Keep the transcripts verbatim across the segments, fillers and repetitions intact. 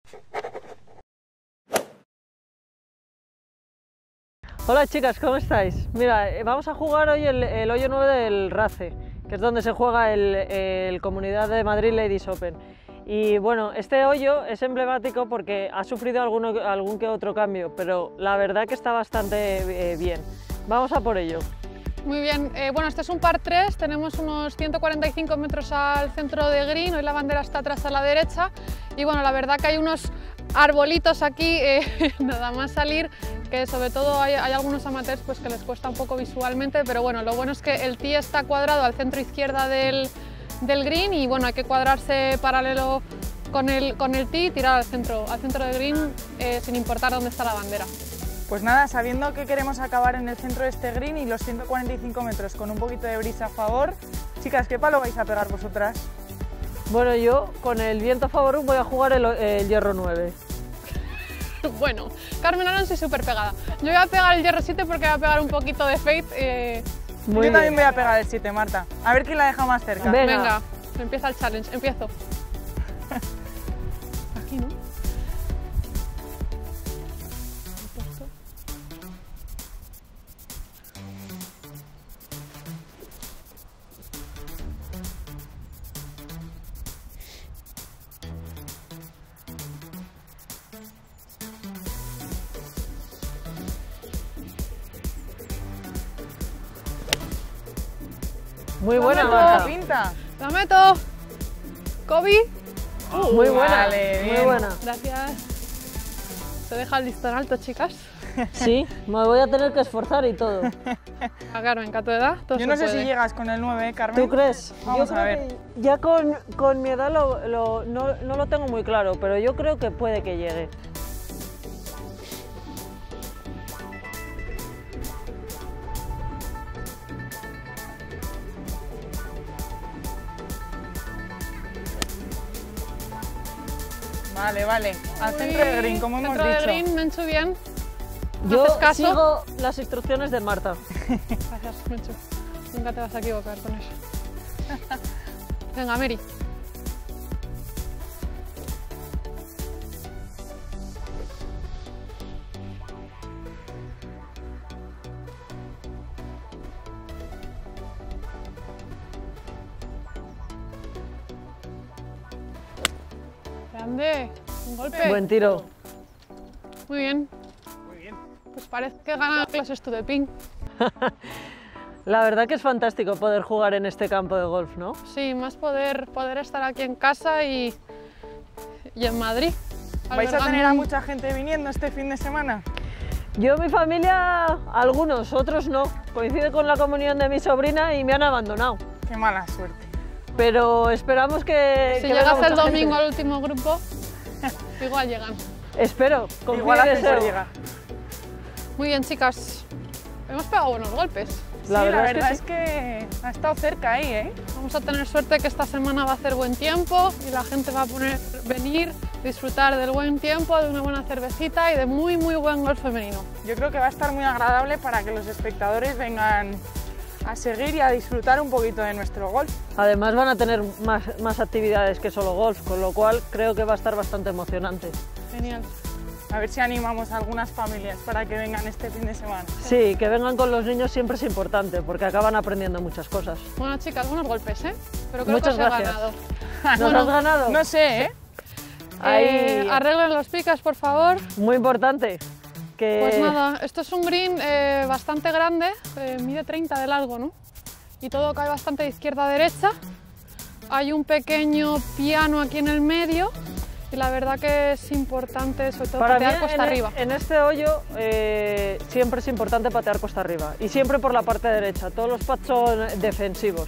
Hola chicas, ¿cómo estáis? Mira, vamos a jugar hoy el, el hoyo nueve del RACE, que es donde se juega el, el Comunidad de Madrid Ladies Open. Y bueno, este hoyo es emblemático porque ha sufrido alguno, algún que otro cambio, pero la verdad que está bastante eh, bien. Vamos a por ello. Muy bien, eh, bueno, este es un par tres, tenemos unos ciento cuarenta y cinco metros al centro de green, hoy la bandera está atrás a la derecha y bueno, la verdad que hay unos arbolitos aquí, eh, nada más salir, que sobre todo hay, hay algunos amateurs pues, que les cuesta un poco visualmente, pero bueno, lo bueno es que el tee está cuadrado al centro izquierda del, del green y bueno, hay que cuadrarse paralelo con el, con el tee y tirar al centro, al centro del green eh, sin importar dónde está la bandera. Pues nada, sabiendo que queremos acabar en el centro de este green y los ciento cuarenta y cinco metros con un poquito de brisa a favor, chicas, ¿qué palo vais a pegar vosotras? Bueno, yo con el viento a favor voy a jugar el, el hierro nueve. Bueno, Carmen Alonso es súper pegada. Yo voy a pegar el hierro siete porque voy a pegar un poquito de fade. Eh... Muy yo bien. También voy a pegar el siete, Marta. A ver quién la deja más cerca. Venga, Venga empieza el challenge, empiezo. Aquí, ¿no? Muy buena, la pinta. La meto. Kobe. Uh, muy buena, vale, muy bien. buena. Gracias. Se deja el listón alto, chicas. Sí, me voy a tener que esforzar y todo. A Carmen, ¿a tu edad? Todo Yo no sé puede. si llegas con el nueve, ¿eh, Carmen? ¿Tú crees? Vamos yo a creo ver. Que ya con, con mi edad lo, lo, no, no lo tengo muy claro, pero yo creo que puede que llegue. Vale, vale. Al centro de green, como hemos centro dicho. Centro de green, Menchu, bien. Yo ¿Haces caso? sigo las instrucciones de Marta. Gracias, Menchu. Nunca te vas a equivocar con eso. Venga, Mary. Grande, un golpe. Buen tiro. Muy bien. Muy bien. Pues parece que gana clases tú de ping. La verdad que es fantástico poder jugar en este campo de golf, ¿no? Sí, más poder, poder estar aquí en casa y, y en Madrid. ¿Vais a tener a mucha gente viniendo este fin de semana? Yo, mi familia, algunos, otros no. Coincide con la comunión de mi sobrina y me han abandonado. Qué mala suerte. Pero esperamos que... Si que llegas el domingo gente. al último grupo, igual llegan. Espero, con igual mi hace deseo. llega. Muy bien, chicas. Hemos pegado buenos golpes. La sí, verdad, la verdad es, que es que ha estado cerca ahí, ¿eh? Vamos a tener suerte que esta semana va a hacer buen tiempo y la gente va a poner, venir, disfrutar del buen tiempo, de una buena cervecita y de muy, muy buen golf femenino. Yo creo que va a estar muy agradable para que los espectadores vengan a seguir y a disfrutar un poquito de nuestro golf. Además van a tener más, más actividades que solo golf, con lo cual creo que va a estar bastante emocionante. Genial. A ver si animamos a algunas familias para que vengan este fin de semana. Sí, que vengan con los niños siempre es importante, porque acaban aprendiendo muchas cosas. Bueno, chicas, buenos golpes, ¿eh? Pero creo Muchas que os he gracias. ganado. ¿Nos Bueno, has ganado? No sé, ¿eh? Ahí. Eh, arreglen los picas, por favor. Muy importante. Que... Pues nada, esto es un green eh, bastante grande, eh, mide treinta de largo, ¿no? Y todo cae bastante de izquierda a derecha. Hay un pequeño piano aquí en el medio y la verdad que es importante, sobre todo, Para mí, patear cuesta en, arriba. en este hoyo eh, siempre es importante patear cuesta arriba y siempre por la parte derecha. Todos los pads son defensivos.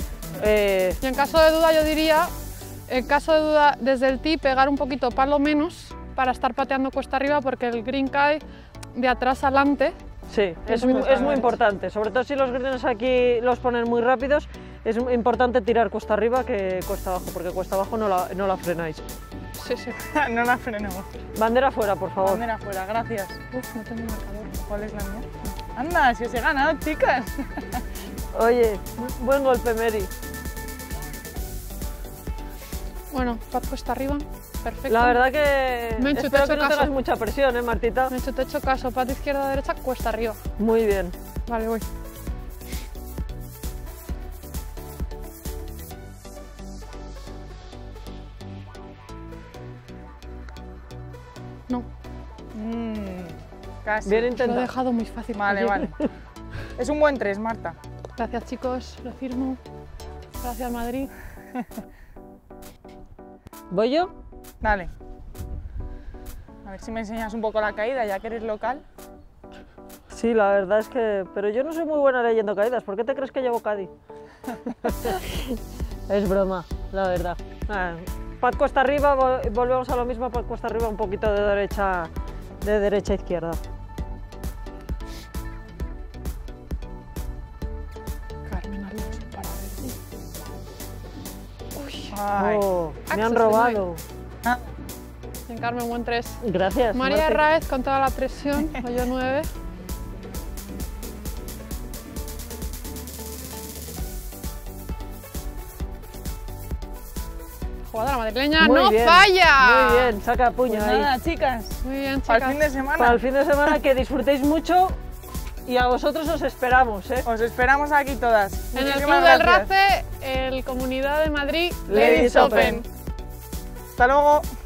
Eh, Y en caso de duda yo diría, en caso de duda desde el tee pegar un poquito palo menos para estar pateando cuesta arriba porque el green cae de atrás adelante. Sí, es, muy muy, es muy importante. importante, sobre todo si los greens aquí los ponen muy rápidos, es importante tirar cuesta arriba que cuesta abajo, porque cuesta abajo no la, no la frenáis. Sí, sí. No la frenemos. Bandera fuera, por favor. Bandera afuera, gracias. Uf, no tengo marcador. ¿Cuál es la mía? Anda, si os he ganado, chicas. Oye, buen golpe, Mary. Bueno, pad cuesta arriba. Perfecto. La verdad que Menchu, espero te he que hecho no tengas caso. mucha presión, ¿eh, Martita? Menchu, te he hecho caso. Pata izquierda, derecha, cuesta arriba. Muy bien. Vale, voy. No, Mm, casi. Bien lo he intentado. dejado muy fácil. Vale, Oye, vale. Es un buen tres, Marta. Gracias, chicos, lo firmo. Gracias, Madrid. ¿Voy yo? Dale. A ver si me enseñas un poco la caída, ya que eres local. Sí, la verdad es que... Pero yo no soy muy buena leyendo caídas. ¿Por qué te crees que llevo Cádiz? Es broma, la verdad. Ah, Pat cuesta arriba, vol- volvemos a lo mismo, Pat cuesta arriba, un poquito de derecha, de derecha a izquierda. Carmen Alonso, para ver. Uy, Ay. Oh, me han Access robado. Ah, bien, Carmen, buen tres. Gracias, María Marti. Herráez con toda la presión, hoyo nueve. Jugadora madrileña, Muy no bien, falla. Muy bien, saca puño pues ahí. nada, chicas. Muy bien, Para chicas. el fin de semana. Para el fin de semana que disfrutéis mucho y a vosotros os esperamos, ¿eh? Os esperamos aquí todas. En el Muchísimas Club del gracias. Race, el Comunidad de Madrid Ladies Ladies Open. Open. Hasta luego.